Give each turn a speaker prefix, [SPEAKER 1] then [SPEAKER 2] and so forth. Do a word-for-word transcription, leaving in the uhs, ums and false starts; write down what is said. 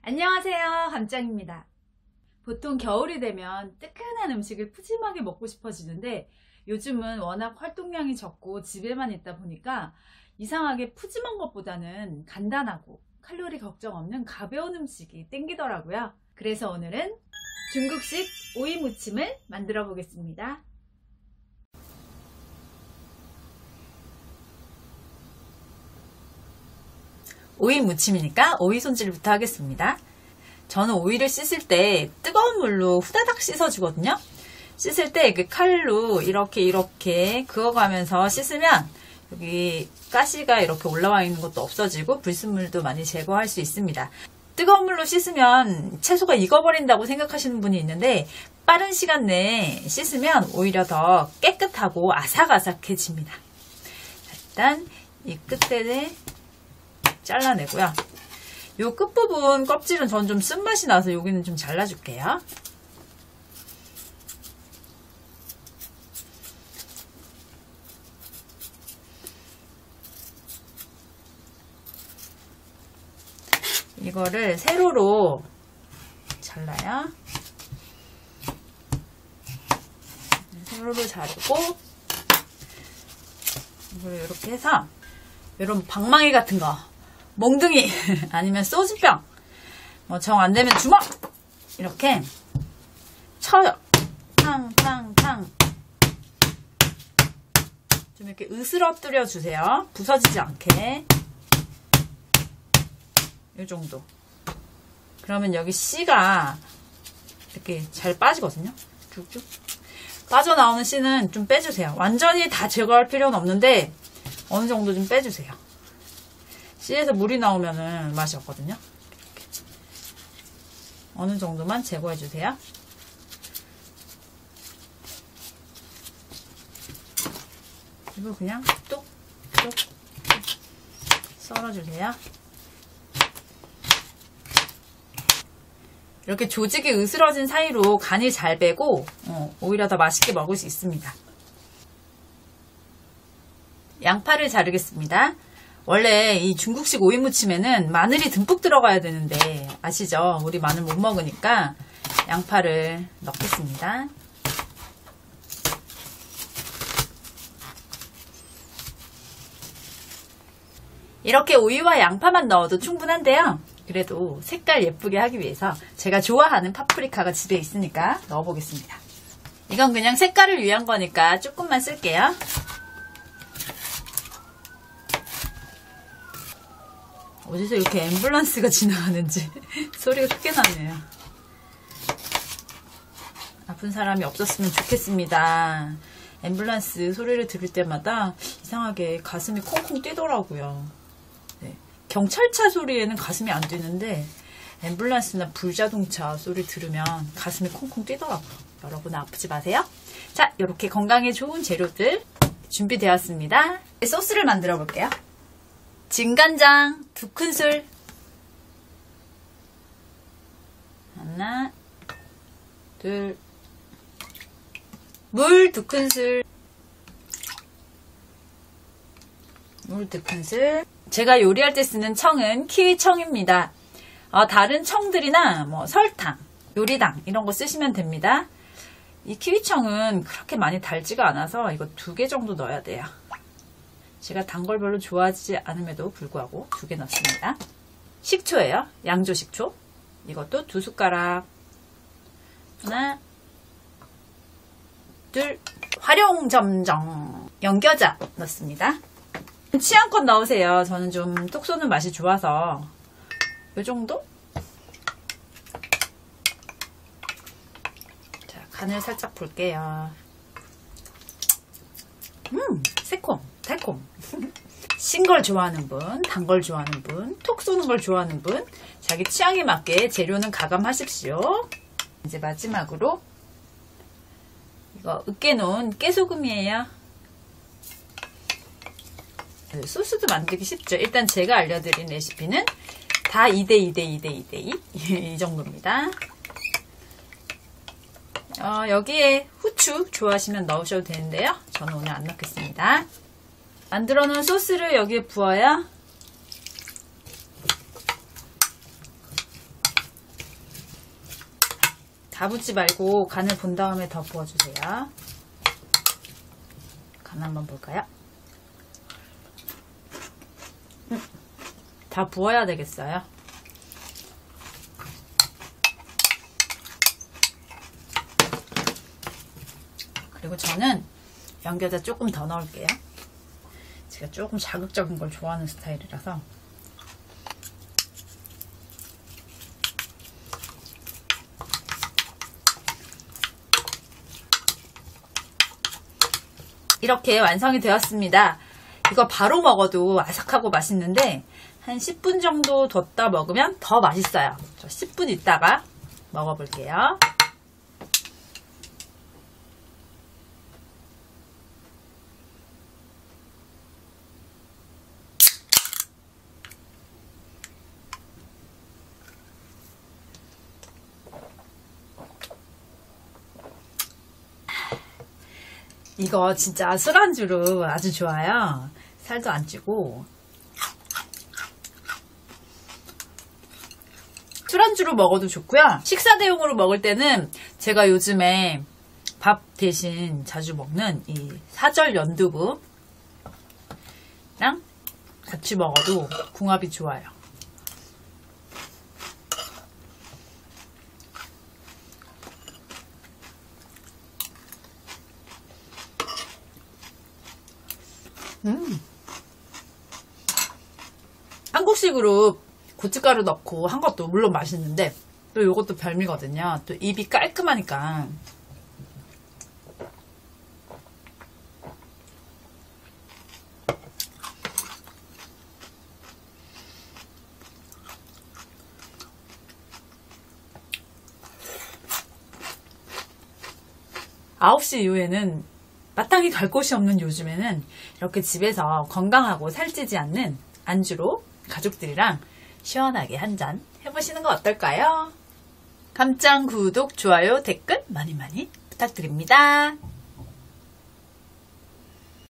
[SPEAKER 1] 안녕하세요, 함짱입니다. 보통 겨울이 되면 뜨끈한 음식을 푸짐하게 먹고 싶어지는데 요즘은 워낙 활동량이 적고 집에만 있다 보니까 이상하게 푸짐한 것보다는 간단하고 칼로리 걱정 없는 가벼운 음식이 땡기더라고요. 그래서 오늘은 중국식 오이 무침을 만들어 보겠습니다. 오이 무침이니까 오이 손질부터 하겠습니다. 저는 오이를 씻을 때 뜨거운 물로 후다닥 씻어주거든요. 씻을 때 그 칼로 이렇게 이렇게 그어가면서 씻으면 여기 가시가 이렇게 올라와 있는 것도 없어지고 불순물도 많이 제거할 수 있습니다. 뜨거운 물로 씻으면 채소가 익어버린다고 생각하시는 분이 있는데 빠른 시간 내에 씻으면 오히려 더 깨끗하고 아삭아삭해집니다. 일단 이 끝에는 잘라내고요. 요 끝부분 껍질은 전 좀 쓴맛이 나서 여기는 좀 잘라줄게요. 이거를 세로로 잘라요. 세로로 자르고 이걸 이렇게 해서 이런 방망이 같은 거 몽둥이 아니면 소주병 뭐 정 안되면 주먹 이렇게 쳐요. 탕탕탕 좀 이렇게 으스러뜨려 주세요. 부서지지 않게 이 정도. 그러면 여기 씨가 이렇게 잘 빠지거든요. 쭉쭉 빠져나오는 씨는 좀 빼주세요. 완전히 다 제거할 필요는 없는데 어느 정도 좀 빼주세요. 씨에서 물이 나오면은 맛이 없거든요. 이렇게. 어느 정도만 제거해 주세요. 그리고 그냥 뚝뚝 썰어 주세요. 이렇게 조직이 으스러진 사이로 간이 잘 배고 어, 오히려 더 맛있게 먹을 수 있습니다. 양파를 자르겠습니다. 원래 이 중국식 오이 무침에는 마늘이 듬뿍 들어가야 되는데 아시죠? 우리 마늘 못 먹으니까 양파를 넣겠습니다. 이렇게 오이와 양파만 넣어도 충분한데요. 그래도 색깔 예쁘게 하기 위해서 제가 좋아하는 파프리카가 집에 있으니까 넣어보겠습니다. 이건 그냥 색깔을 위한 거니까 조금만 쓸게요. 어디서 이렇게 앰뷸런스가 지나가는지 소리가 크게 나네요. 아픈 사람이 없었으면 좋겠습니다. 앰뷸런스 소리를 들을 때마다 이상하게 가슴이 콩콩 뛰더라고요. 네. 경찰차 소리에는 가슴이 안 뛰는데 앰뷸런스나 불자동차 소리 들으면 가슴이 콩콩 뛰더라고요. 여러분 아프지 마세요. 자, 이렇게 건강에 좋은 재료들 준비되었습니다. 소스를 만들어 볼게요. 진간장 두 큰술, 하나, 둘, 물 두 큰술, 물 두 큰술. 제가 요리할 때 쓰는 청은 키위청입니다. 어, 다른 청들이나 뭐 설탕, 요리당 이런 거 쓰시면 됩니다. 이 키위청은 그렇게 많이 달지가 않아서 이거 두 개 정도 넣어야 돼요. 제가 단 걸 별로 좋아하지 않음에도 불구하고 두 개 넣습니다. 식초예요. 양조 식초. 이것도 두 숟가락. 하나, 둘, 활용점정. 연겨자 넣습니다. 취향껏 넣으세요. 저는 좀 톡 쏘는 맛이 좋아서 이 정도? 자, 간을 살짝 볼게요. 음, 새콤, 달콤. 신 걸 좋아하는 분, 단 걸 좋아하는 분, 톡 쏘는 걸 좋아하는 분, 자기 취향에 맞게 재료는 가감하십시오. 이제 마지막으로 이거 으깨놓은 깨소금이에요. 소스도 만들기 쉽죠. 일단 제가 알려드린 레시피는 다 이 대 이 대 이 대 이 대 이 이 정도입니다. 어, 여기에 후추 좋아하시면 넣으셔도 되는데요. 저는 오늘 안 넣겠습니다. 만들어 놓은 소스를 여기에 부어요. 다 붓지 말고 간을 본 다음에 더 부어주세요. 간 한번 볼까요? 음, 다 부어야 되겠어요. 그리고 저는 연겨자 조금 더 넣을게요. 제가 조금 자극적인 걸 좋아하는 스타일이라서. 이렇게 완성이 되었습니다. 이거 바로 먹어도 아삭하고 맛있는데 한 십 분 정도 뒀다 먹으면 더 맛있어요. 저 십 분 있다가 먹어볼게요. 이거 진짜 술안주로 아주 좋아요. 살도 안 찌고. 술안주로 먹어도 좋고요. 식사 대용으로 먹을 때는 제가 요즘에 밥 대신 자주 먹는 이 사절 연두부랑 같이 먹어도 궁합이 좋아요. 음. 한국식으로 고춧가루 넣고 한 것도 물론 맛있는데 또 이것도 별미거든요. 또 입이 깔끔하니까. 아홉 시 이후에는 마땅히 갈 곳이 없는 요즘에는 이렇게 집에서 건강하고 살찌지 않는 안주로 가족들이랑 시원하게 한 잔 해보시는 거 어떨까요? 감짱 구독, 좋아요, 댓글 많이 많이 부탁드립니다.